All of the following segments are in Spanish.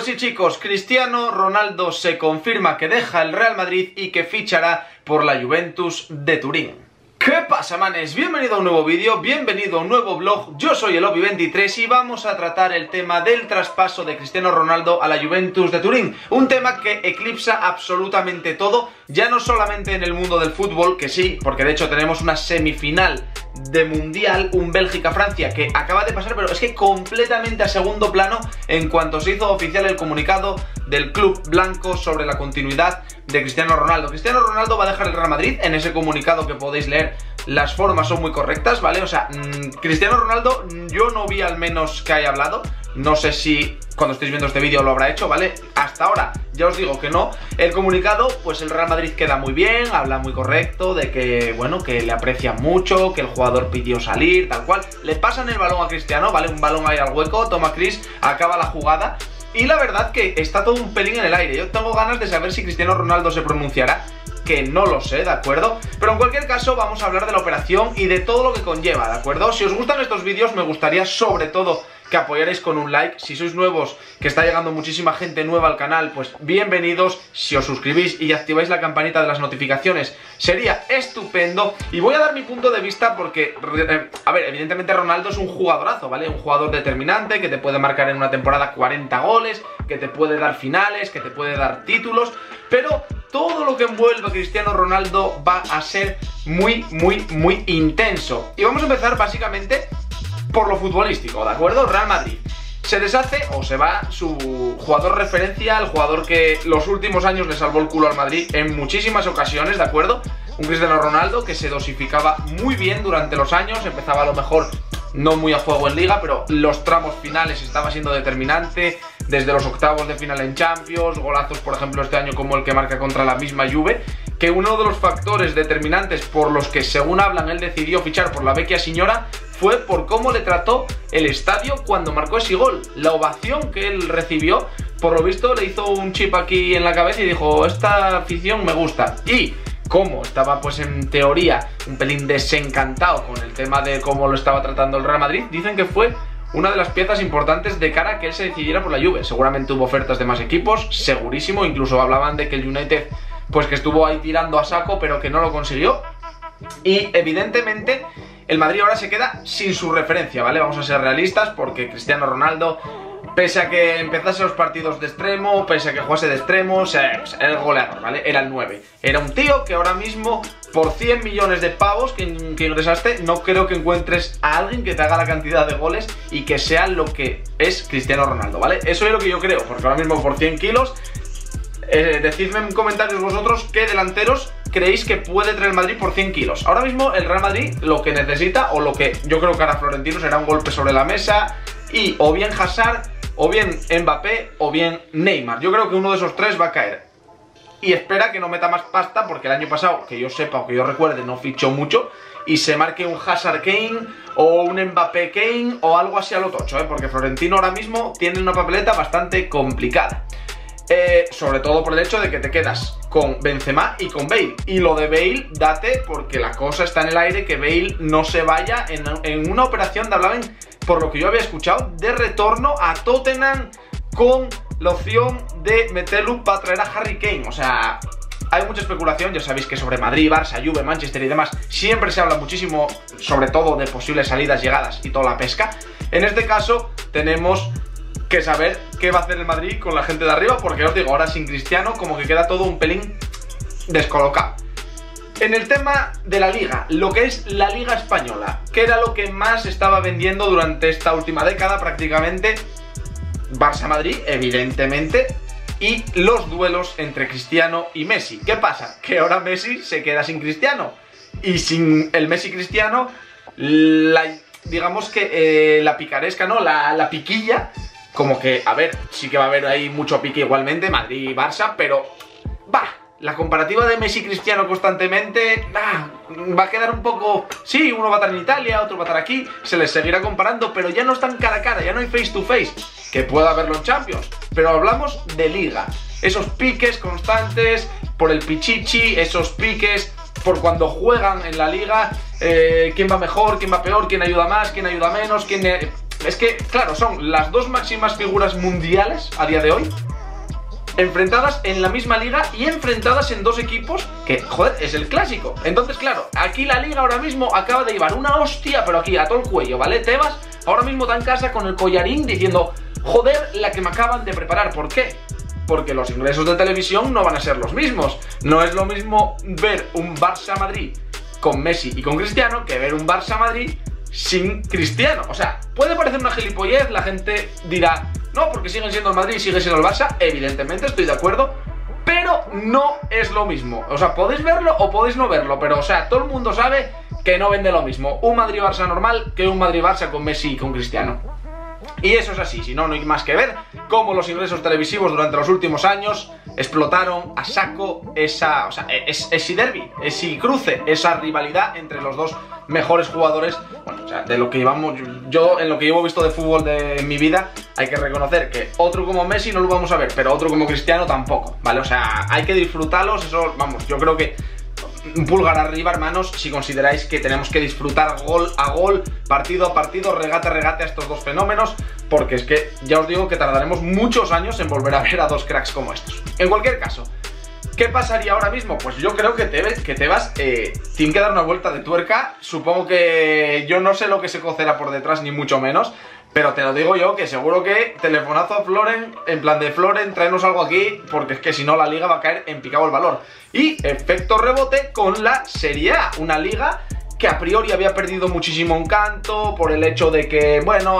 Pues sí, chicos, Cristiano Ronaldo se confirma que deja el Real Madrid y que fichará por la Juventus de Turín. ¿Qué pasa, manes? Bienvenido a un nuevo vídeo, bienvenido a un nuevo vlog. Yo soy el Obi23 y vamos a tratar el tema del traspaso de Cristiano Ronaldo a la Juventus de Turín. Un tema que eclipsa absolutamente todo, ya no solamente en el mundo del fútbol, que sí, porque de hecho tenemos una semifinal de Mundial, un Bélgica-Francia que acaba de pasar, pero es que completamente a segundo plano en cuanto se hizo oficial el comunicado del club blanco sobre la continuidad de Cristiano Ronaldo. Cristiano Ronaldo va a dejar el Real Madrid. En ese comunicado que podéis leer, las formas son muy correctas, ¿vale? O sea, Cristiano Ronaldo, yo no vi al menos que haya hablado. No sé si cuando estéis viendo este vídeo lo habrá hecho, ¿vale? Hasta ahora ya os digo que no. El comunicado, pues el Real Madrid queda muy bien, habla muy correcto de que, bueno, que le aprecia mucho, que el jugador pidió salir, tal cual. Le pasan el balón a Cristiano, ¿vale? Un balón ahí al hueco, toma Chris, acaba la jugada. Y la verdad que está todo un pelín en el aire. Yo tengo ganas de saber si Cristiano Ronaldo se pronunciará, que no lo sé, ¿de acuerdo? Pero en cualquier caso vamos a hablar de la operación y de todo lo que conlleva, ¿de acuerdo? Si os gustan estos vídeos me gustaría sobre todo que apoyaréis con un like. Si sois nuevos, que está llegando muchísima gente nueva al canal, pues bienvenidos. Si os suscribís y activáis la campanita de las notificaciones sería estupendo. Y voy a dar mi punto de vista porque, a ver, evidentemente Ronaldo es un jugadorazo, ¿vale? Un jugador determinante que te puede marcar en una temporada 40 goles, que te puede dar finales, que te puede dar títulos, pero todo lo que envuelve a Cristiano Ronaldo va a ser muy intenso. Y vamos a empezar básicamente por lo futbolístico, ¿de acuerdo? Real Madrid. Se deshace o se va su jugador referencia, el jugador que los últimos años le salvó el culo al Madrid en muchísimas ocasiones, ¿de acuerdo? Un Cristiano Ronaldo que se dosificaba muy bien durante los años, empezaba a lo mejor no muy a fuego en Liga, pero los tramos finales estaba siendo determinante, desde los octavos de final en Champions, golazos por ejemplo este año como el que marca contra la misma Juve, que uno de los factores determinantes por los que según hablan él decidió fichar por la Vecchia Signora fue por cómo le trató el estadio cuando marcó ese gol. La ovación que él recibió, por lo visto le hizo un chip aquí en la cabeza y dijo, esta afición me gusta. Y como estaba pues en teoría un pelín desencantado con el tema de cómo lo estaba tratando el Real Madrid, dicen que fue una de las piezas importantes de cara a que él se decidiera por la Juve. Seguramente hubo ofertas de más equipos, segurísimo, incluso hablaban de que el United pues que estuvo ahí tirando a saco pero que no lo consiguió. Y evidentemente el Madrid ahora se queda sin su referencia, ¿vale? Vamos a ser realistas porque Cristiano Ronaldo, pese a que empezase los partidos de extremo, pese a que jugase de extremo, o sea, era el goleador, ¿vale? Era el 9. Era un tío que ahora mismo, por 100 millones de pavos que ingresaste, no creo que encuentres a alguien que te haga la cantidad de goles y que sea lo que es Cristiano Ronaldo, ¿vale? Eso es lo que yo creo, porque ahora mismo por 100 kilos... decidme en comentarios vosotros qué delanteros creéis que puede traer el Madrid por 100 kilos. Ahora mismo el Real Madrid lo que necesita, o lo que yo creo que hará Florentino, será un golpe sobre la mesa y o bien Hazard, o bien Mbappé, o bien Neymar. Yo creo que uno de esos tres va a caer. Y espera que no meta más pasta porque el año pasado, que yo sepa o que yo recuerde, no fichó mucho y se marque un Hazard Kane o un Mbappé Kane o algo así a lo tocho, porque Florentino ahora mismo tiene una papeleta bastante complicada. Sobre todo por el hecho de que te quedas con Benzema y con Bale. Y lo de Bale, date, porque la cosa está en el aire, que Bale no se vaya en una operación de hablaban, por lo que yo había escuchado, de retorno a Tottenham con la opción de meterlo para traer a Harry Kane. O sea, hay mucha especulación, ya sabéis que sobre Madrid, Barça, Juve, Manchester y demás siempre se habla muchísimo, sobre todo de posibles salidas, llegadas y toda la pesca. En este caso tenemos que saber qué va a hacer el Madrid con la gente de arriba, porque os digo, ahora sin Cristiano como que queda todo un pelín descolocado. En el tema de la Liga, lo que es la Liga Española, que era lo que más estaba vendiendo durante esta última década prácticamente, Barça-Madrid, evidentemente, y los duelos entre Cristiano y Messi. ¿Qué pasa? Que ahora Messi se queda sin Cristiano, y sin el Messi-Cristiano, digamos que la picaresca, ¿no? La piquilla, como que, a ver, sí que va a haber ahí mucho pique igualmente, Madrid y Barça, pero la comparativa de Messi y Cristiano constantemente va a quedar un poco... Sí, uno va a estar en Italia, otro va a estar aquí, se les seguirá comparando, pero ya no están cara a cara, ya no hay face to face, que pueda haberlo en Champions, pero hablamos de Liga. Esos piques constantes por el pichichi, esos piques por cuando juegan en la Liga, quién va mejor, quién va peor, quién ayuda más, quién ayuda menos, es que, claro, son las dos máximas figuras mundiales a día de hoy, enfrentadas en la misma liga y enfrentadas en dos equipos que, joder, es el clásico. Entonces, claro, aquí la liga ahora mismo acaba de llevar una hostia, pero aquí a todo el cuello, ¿vale? Tebas ahora mismo está en casa con el collarín diciendo, joder, la que me acaban de preparar. ¿Por qué? Porque los ingresos de televisión no van a ser los mismos. No es lo mismo ver un Barça-Madrid con Messi y con Cristiano que ver un Barça-Madrid sin Cristiano. O sea, puede parecer una gilipollez, la gente dirá, no, porque siguen siendo el Madrid y sigue siendo el Barça. Evidentemente, estoy de acuerdo, pero no es lo mismo. O sea, podéis verlo o podéis no verlo, pero, o sea, todo el mundo sabe que no vende lo mismo un Madrid-Barça normal que un Madrid-Barça con Messi y con Cristiano. Y eso es así, si no, no hay más que ver cómo los ingresos televisivos durante los últimos años explotaron a saco esa, o sea, ese derbi, ese cruce, esa rivalidad entre los dos mejores jugadores. Bueno, o sea, de lo que llevamos, yo en lo que llevo visto de fútbol de mi vida, hay que reconocer que otro como Messi no lo vamos a ver, pero otro como Cristiano tampoco, ¿vale? O sea, hay que disfrutarlos, eso, vamos, yo creo que un pulgar arriba, hermanos, si consideráis que tenemos que disfrutar gol a gol, partido a partido, regate a regate a estos dos fenómenos, porque es que ya os digo que tardaremos muchos años en volver a ver a dos cracks como estos. En cualquier caso, ¿qué pasaría ahora mismo? Pues yo creo que Tebas tiene que dar una vuelta de tuerca. Supongo que yo no sé lo que se cocerá por detrás, ni mucho menos, pero te lo digo yo, que seguro que telefonazo a Floren, en plan de Floren, tráenos algo aquí, porque es que si no la liga va a caer en picado el valor. Y efecto rebote con la Serie A, una liga que a priori había perdido muchísimo encanto por el hecho de que, bueno,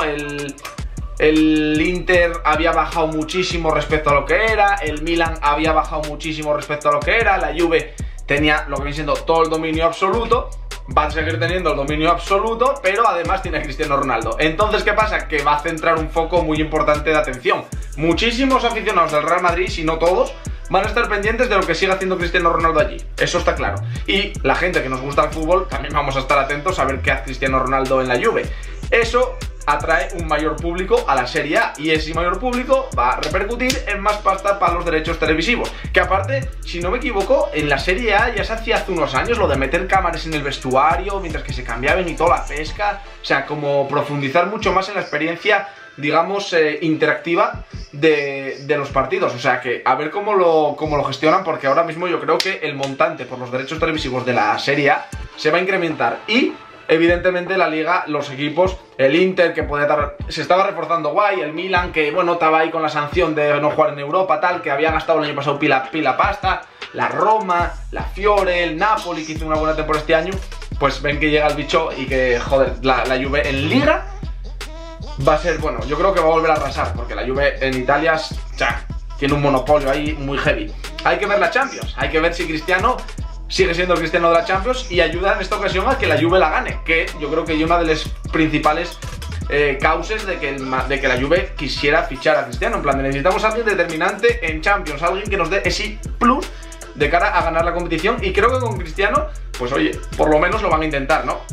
el Inter había bajado muchísimo respecto a lo que era, el Milan había bajado muchísimo respecto a lo que era, la Juve tenía lo que viene siendo todo el dominio absoluto, va a seguir teniendo el dominio absoluto, pero además tiene a Cristiano Ronaldo. Entonces, ¿qué pasa? Que va a centrar un foco muy importante de atención. Muchísimos aficionados del Real Madrid, si no todos, van a estar pendientes de lo que siga haciendo Cristiano Ronaldo allí. Eso está claro. Y la gente que nos gusta el fútbol, también vamos a estar atentos a ver qué hace Cristiano Ronaldo en la Juve. Eso atrae un mayor público a la Serie A y ese mayor público va a repercutir en más pasta para los derechos televisivos, que aparte, si no me equivoco, en la Serie A ya se hacía hace unos años lo de meter cámaras en el vestuario mientras que se cambiaban y toda la pesca, o sea, como profundizar mucho más en la experiencia, digamos, interactiva de los partidos. O sea que a ver cómo lo gestionan, porque ahora mismo yo creo que el montante por los derechos televisivos de la Serie A se va a incrementar. Y evidentemente la liga, los equipos, el Inter que se estaba reforzando guay, el Milan que, bueno, estaba ahí con la sanción de no jugar en Europa, tal, que había gastado el año pasado pila pasta, la Roma, la Fiore, el Napoli que hizo una buena temporada este año, pues ven que llega el bicho y que, joder, la Juve en liga va a ser, bueno, yo creo que va a volver a arrasar, porque la Juve en Italia, ya, tiene un monopolio ahí muy heavy. Hay que ver la Champions, hay que ver si Cristiano sigue siendo el Cristiano de la Champions y ayuda en esta ocasión a que la Juve la gane, que yo creo que es una de las principales causas de que la Juve quisiera fichar a Cristiano. En plan, necesitamos a alguien determinante en Champions, alguien que nos dé ese plus de cara a ganar la competición, y creo que con Cristiano, pues oye, por lo menos lo van a intentar, ¿no?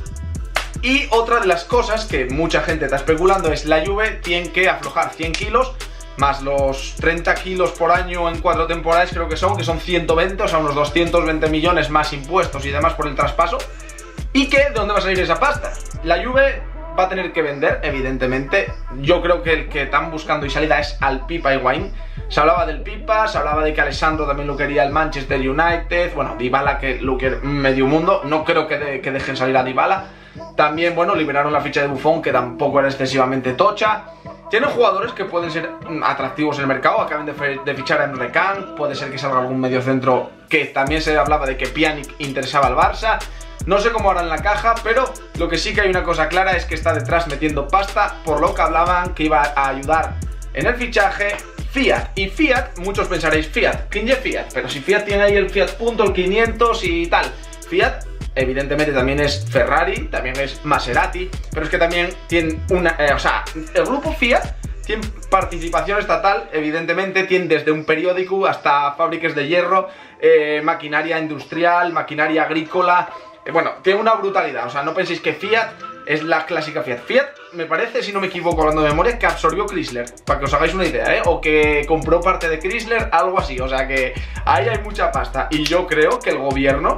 Y otra de las cosas que mucha gente está especulando es la Juve tiene que aflojar 100 kilos más los 30 kilos por año en 4 temporadas, creo que son 120, o sea, unos 220 millones más impuestos y demás por el traspaso. ¿Y qué? ¿De dónde va a salir esa pasta? La Juve va a tener que vender, evidentemente. Yo creo que el que están buscando y salida es al Pipa Higuaín. Se hablaba del Pipa, se hablaba de que Alessandro también lo quería el Manchester United, bueno, Dybala que lo quiere medio mundo, no creo que dejen salir a Dybala. También, bueno, liberaron la ficha de Buffon, que tampoco era excesivamente tocha. Tienen jugadores que pueden ser atractivos en el mercado, acaban de fichar a Emre Can, puede ser que salga algún mediocentro, que también se hablaba de que Pjanic interesaba al Barça. No sé cómo harán la caja, pero lo que sí que hay una cosa clara es que está detrás metiendo pasta, por lo que hablaban que iba a ayudar en el fichaje Fiat. Y Fiat, muchos pensaréis, Fiat, ¿quién es Fiat? Pero si Fiat tiene ahí el Fiat Punto, el 500 y tal. Fiat evidentemente también es Ferrari, también es Maserati, pero es que también tiene una... o sea, el grupo Fiat tiene participación estatal, evidentemente, tiene desde un periódico hasta fábricas de hierro, maquinaria industrial, maquinaria agrícola, bueno, tiene una brutalidad. O sea, no penséis que Fiat es la clásica Fiat. Fiat, me parece, si no me equivoco hablando de memoria, que absorbió Chrysler, para que os hagáis una idea, o que compró parte de Chrysler, algo así. O sea que ahí hay mucha pasta, y yo creo que el gobierno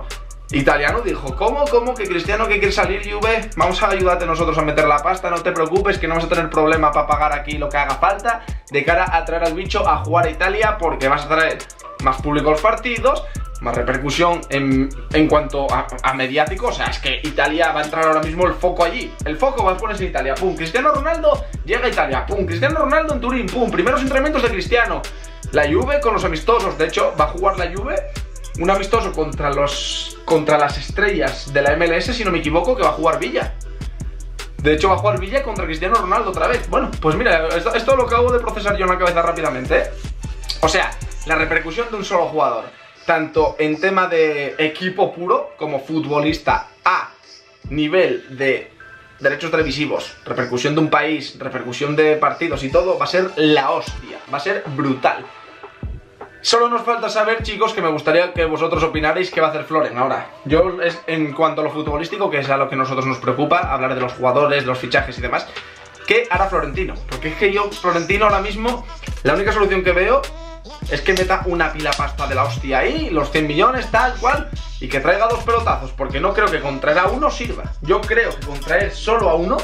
italiano dijo, ¿cómo? Que Cristiano que quiere salir, Juve, vamos a ayudarte nosotros a meter la pasta, no te preocupes, que no vas a tener problema para pagar aquí lo que haga falta de cara a traer al bicho a jugar a Italia, porque vas a traer más público a los partidos, más repercusión en cuanto a mediático. O sea, es que Italia va a entrar ahora mismo el foco allí. El foco va a ponerse en Italia, pum, Cristiano Ronaldo llega a Italia, pum, Cristiano Ronaldo en Turín, pum, primeros entrenamientos de Cristiano. La Juve con los amistosos, de hecho va a jugar la Juve un amistoso contra las estrellas de la MLS, si no me equivoco, que va a jugar Villa. De hecho va a jugar Villa contra Cristiano Ronaldo otra vez. Bueno, pues mira, esto lo acabo de procesar yo en la cabeza rápidamente, ¿eh? O sea, la repercusión de un solo jugador, tanto en tema de equipo puro, como futbolista a nivel de derechos televisivos, repercusión de un país, repercusión de partidos y todo, va a ser la hostia, va a ser brutal. Solo nos falta saber, chicos, que me gustaría que vosotros opinarais qué va a hacer Floren ahora. Yo, en cuanto a lo futbolístico, que es a lo que a nosotros nos preocupa, hablar de los jugadores, de los fichajes y demás, ¿qué hará Florentino? Porque es que yo, Florentino ahora mismo, la única solución que veo es que meta una pila pasta de la hostia ahí, los 100 millones, tal cual, y que traiga dos pelotazos, porque no creo que con traer a uno sirva. Yo creo que con traer solo a uno,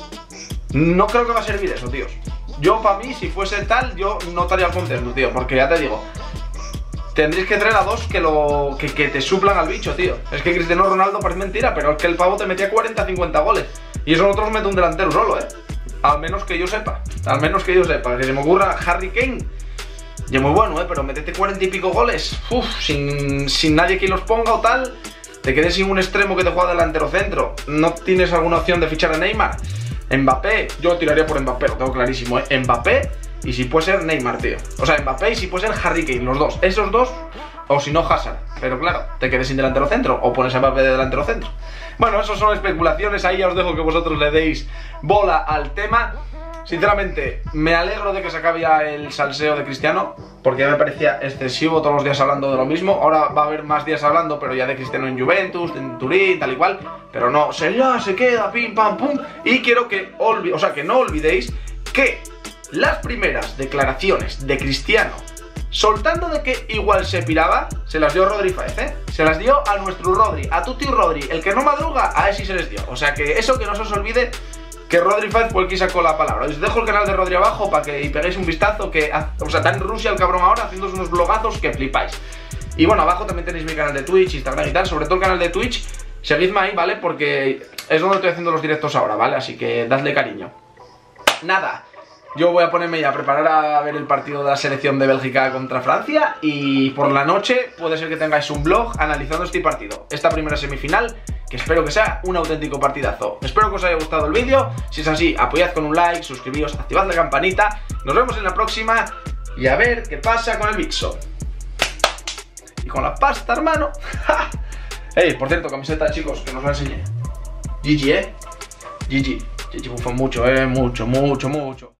no creo que va a servir eso, tíos. Yo, para mí, si fuese tal, yo no estaría contento, tío, porque ya te digo, tendréis que traer a dos que te suplan al bicho, tío. Es que Cristiano Ronaldo parece mentira, pero es que el pavo te metía 40-50 goles. Y eso nosotros mete un delantero solo, Al menos que yo sepa. Al menos que yo sepa. Que se me ocurra Harry Kane. Y es muy bueno, pero metete 40 y pico goles. Uf, sin nadie que los ponga o tal. Te quedes sin un extremo que te juega delantero centro. ¿No tienes alguna opción de fichar a Neymar? Mbappé, yo tiraría por Mbappé, lo tengo clarísimo, Mbappé y si puede ser Neymar, tío. O sea, Mbappé y si puede ser Harry Kane, los dos. Esos dos, o si no Hazard. Pero claro, te quedes sin delantero centro o pones a Mbappé de delantero centro. Bueno, eso son especulaciones, ahí ya os dejo que vosotros le deis bola al tema. Sinceramente, me alegro de que se acabe ya el salseo de Cristiano, porque ya me parecía excesivo todos los días hablando de lo mismo. Ahora va a haber más días hablando, pero ya de Cristiano en Juventus, en Turín, tal y cual. Pero no, se queda, pim, pam, pum. Y quiero que no olvidéis que las primeras declaraciones de Cristiano, soltando de que igual se piraba, se las dio Rodri Fáez, Se las dio a nuestro Rodri, a Tuti Rodri, el que no madruga, a ese sí se les dio. O sea que eso que no se os olvide, que Rodri Fáez fue el que sacó la palabra. Os dejo el canal de Rodri abajo para que peguéis un vistazo, que, o sea, está en Rusia el cabrón ahora haciendo unos blogazos que flipáis. Y bueno, abajo también tenéis mi canal de Twitch, Instagram y tal, sobre todo el canal de Twitch. Seguidme ahí, ¿vale? Porque es donde estoy haciendo los directos ahora, ¿vale? Así que dadle cariño. Nada, yo voy a ponerme ya a preparar a ver el partido de la selección de Bélgica contra Francia. Y por la noche puede ser que tengáis un vlog analizando este partido, esta primera semifinal, que espero que sea un auténtico partidazo. Espero que os haya gustado el vídeo. Si es así, apoyad con un like, suscribíos, activad la campanita. Nos vemos en la próxima y a ver qué pasa con el Bixo. Y con la pasta, hermano. Ey, por cierto, camiseta, chicos, que nos la enseñé. GG, GG. GG bufón mucho, mucho.